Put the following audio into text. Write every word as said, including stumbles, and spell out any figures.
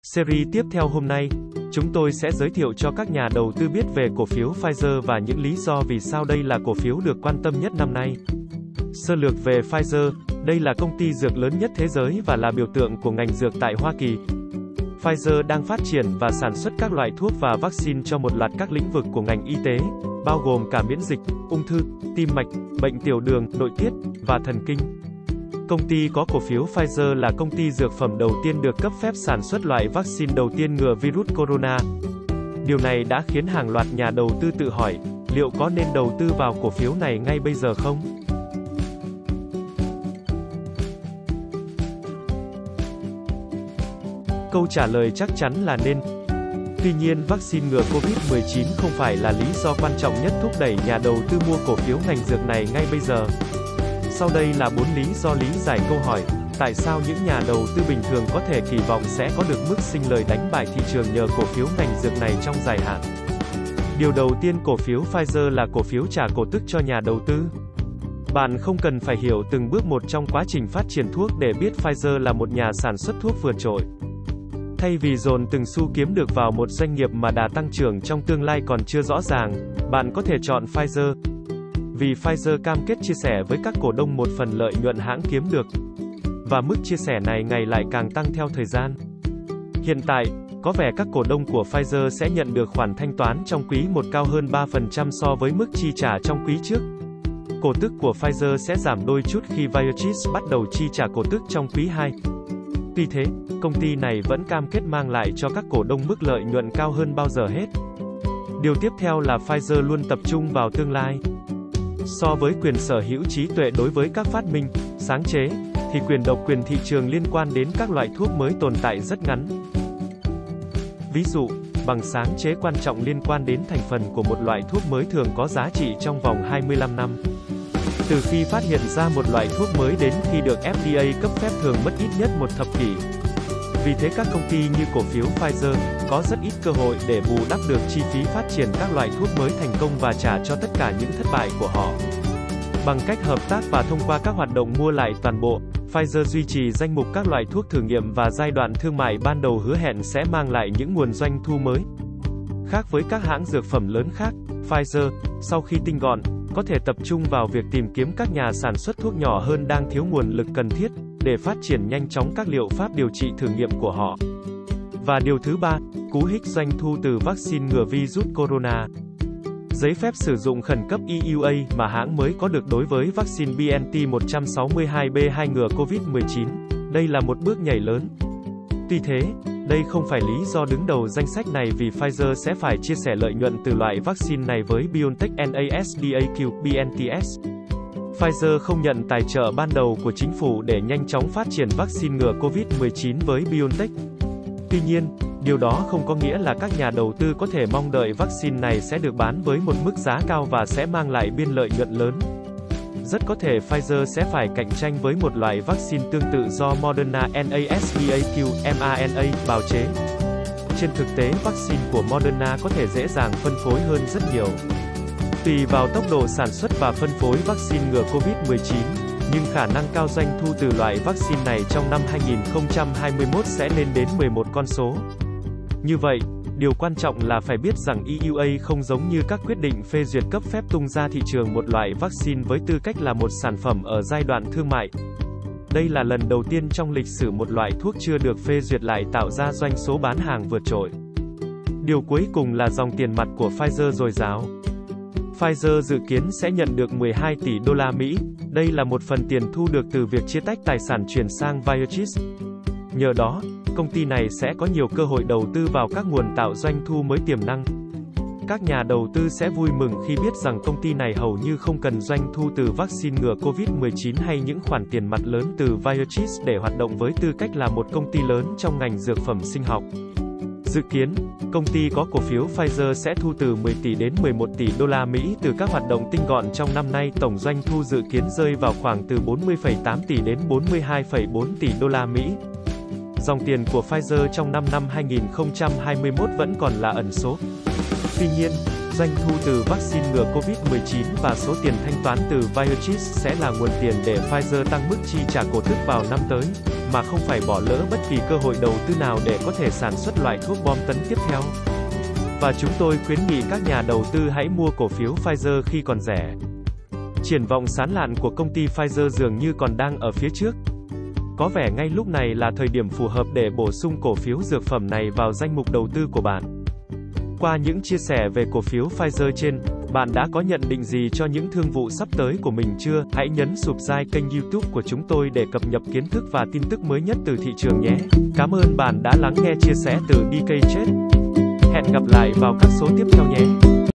Series tiếp theo hôm nay, chúng tôi sẽ giới thiệu cho các nhà đầu tư biết về cổ phiếu Pfizer và những lý do vì sao đây là cổ phiếu được quan tâm nhất năm nay. Sơ lược về Pfizer, đây là công ty dược lớn nhất thế giới và là biểu tượng của ngành dược tại Hoa Kỳ. Pfizer đang phát triển và sản xuất các loại thuốc và vaccine cho một loạt các lĩnh vực của ngành y tế, bao gồm cả miễn dịch, ung thư, tim mạch, bệnh tiểu đường, nội tiết, và thần kinh. Công ty có cổ phiếu Pfizer là công ty dược phẩm đầu tiên được cấp phép sản xuất loại vaccine đầu tiên ngừa virus corona. Điều này đã khiến hàng loạt nhà đầu tư tự hỏi, liệu có nên đầu tư vào cổ phiếu này ngay bây giờ không? Câu trả lời chắc chắn là nên. Tuy nhiên, vaccine ngừa covid mười chín không phải là lý do quan trọng nhất thúc đẩy nhà đầu tư mua cổ phiếu ngành dược này ngay bây giờ. Sau đây là bốn lý do lý giải câu hỏi, tại sao những nhà đầu tư bình thường có thể kỳ vọng sẽ có được mức sinh lời đánh bại thị trường nhờ cổ phiếu ngành dược này trong dài hạn. Điều đầu tiên, cổ phiếu Pfizer là cổ phiếu trả cổ tức cho nhà đầu tư. Bạn không cần phải hiểu từng bước một trong quá trình phát triển thuốc để biết Pfizer là một nhà sản xuất thuốc vượt trội. Thay vì dồn từng xu kiếm được vào một doanh nghiệp mà đà tăng trưởng trong tương lai còn chưa rõ ràng, bạn có thể chọn Pfizer. Vì Pfizer cam kết chia sẻ với các cổ đông một phần lợi nhuận hãng kiếm được. Và mức chia sẻ này ngày lại càng tăng theo thời gian. Hiện tại, có vẻ các cổ đông của Pfizer sẽ nhận được khoản thanh toán trong quý một cao hơn ba phần trăm so với mức chi trả trong quý trước. Cổ tức của Pfizer sẽ giảm đôi chút khi Viatris bắt đầu chi trả cổ tức trong quý hai. Tuy thế, công ty này vẫn cam kết mang lại cho các cổ đông mức lợi nhuận cao hơn bao giờ hết. Điều tiếp theo là Pfizer luôn tập trung vào tương lai. So với quyền sở hữu trí tuệ đối với các phát minh, sáng chế, thì quyền độc quyền thị trường liên quan đến các loại thuốc mới tồn tại rất ngắn. Ví dụ, bằng sáng chế quan trọng liên quan đến thành phần của một loại thuốc mới thường có giá trị trong vòng hai mươi lăm năm. Từ khi phát hiện ra một loại thuốc mới đến khi được F D A cấp phép thường mất ít nhất một thập kỷ. Vì thế các công ty như cổ phiếu Pfizer có rất ít cơ hội để bù đắp được chi phí phát triển các loại thuốc mới thành công và trả cho tất cả những thất bại của họ. Bằng cách hợp tác và thông qua các hoạt động mua lại toàn bộ, Pfizer duy trì danh mục các loại thuốc thử nghiệm và giai đoạn thương mại ban đầu hứa hẹn sẽ mang lại những nguồn doanh thu mới. Khác với các hãng dược phẩm lớn khác, Pfizer, sau khi tinh gọn, có thể tập trung vào việc tìm kiếm các nhà sản xuất thuốc nhỏ hơn đang thiếu nguồn lực cần thiết, để phát triển nhanh chóng các liệu pháp điều trị thử nghiệm của họ. Và điều thứ ba, cú hích doanh thu từ vaccine ngừa virus corona. Giấy phép sử dụng khẩn cấp E U A mà hãng mới có được đối với vaccine B N T một sáu hai B hai ngừa covid mười chín, đây là một bước nhảy lớn. Tuy thế, đây không phải lý do đứng đầu danh sách này vì Pfizer sẽ phải chia sẻ lợi nhuận từ loại vaccine này với BioNTech NASDAQ B N T S. Pfizer không nhận tài trợ ban đầu của chính phủ để nhanh chóng phát triển vaccine ngừa covid mười chín với BioNTech. Tuy nhiên, điều đó không có nghĩa là các nhà đầu tư có thể mong đợi vaccine này sẽ được bán với một mức giá cao và sẽ mang lại biên lợi nhuận lớn. Rất có thể Pfizer sẽ phải cạnh tranh với một loại vaccine tương tự do Moderna NASDAQ M R N A bào chế. Trên thực tế, vaccine của Moderna có thể dễ dàng phân phối hơn rất nhiều. Tùy vào tốc độ sản xuất và phân phối vaccine ngừa covid mười chín, nhưng khả năng cao doanh thu từ loại vaccine này trong năm hai nghìn không trăm hai mươi mốt sẽ lên đến mười một con số. Như vậy, điều quan trọng là phải biết rằng E U A không giống như các quyết định phê duyệt cấp phép tung ra thị trường một loại vaccine với tư cách là một sản phẩm ở giai đoạn thương mại. Đây là lần đầu tiên trong lịch sử một loại thuốc chưa được phê duyệt lại tạo ra doanh số bán hàng vượt trội. Điều cuối cùng là dòng tiền mặt của Pfizer dồi dào. Pfizer dự kiến sẽ nhận được mười hai tỷ đô la Mỹ, đây là một phần tiền thu được từ việc chia tách tài sản chuyển sang Viatris. Nhờ đó, công ty này sẽ có nhiều cơ hội đầu tư vào các nguồn tạo doanh thu mới tiềm năng. Các nhà đầu tư sẽ vui mừng khi biết rằng công ty này hầu như không cần doanh thu từ vaccine ngừa covid mười chín hay những khoản tiền mặt lớn từ Viatris để hoạt động với tư cách là một công ty lớn trong ngành dược phẩm sinh học. Dự kiến, công ty có cổ phiếu Pfizer sẽ thu từ mười tỷ đến mười một tỷ đô la Mỹ từ các hoạt động tinh gọn trong năm nay. Tổng doanh thu dự kiến rơi vào khoảng từ bốn mươi phẩy tám tỷ đến bốn mươi hai phẩy bốn tỷ đô la Mỹ. Dòng tiền của Pfizer trong năm năm hai nghìn không trăm hai mươi mốt vẫn còn là ẩn số. Tuy nhiên, doanh thu từ vaccine ngừa covid mười chín và số tiền thanh toán từ Viatris sẽ là nguồn tiền để Pfizer tăng mức chi trả cổ tức vào năm tới. mà không phải bỏ lỡ bất kỳ cơ hội đầu tư nào để có thể sản xuất loại thuốc bom tấn tiếp theo. Và chúng tôi khuyến nghị các nhà đầu tư hãy mua cổ phiếu Pfizer khi còn rẻ. Triển vọng sáng lạn của công ty Pfizer dường như còn đang ở phía trước. Có vẻ ngay lúc này là thời điểm phù hợp để bổ sung cổ phiếu dược phẩm này vào danh mục đầu tư của bạn. Qua những chia sẻ về cổ phiếu Pfizer trên, bạn đã có nhận định gì cho những thương vụ sắp tới của mình chưa? Hãy nhấn subscribe kênh YouTube của chúng tôi để cập nhật kiến thức và tin tức mới nhất từ thị trường nhé. Cảm ơn bạn đã lắng nghe chia sẻ từ đê ca Trade. Hẹn gặp lại vào các số tiếp theo nhé.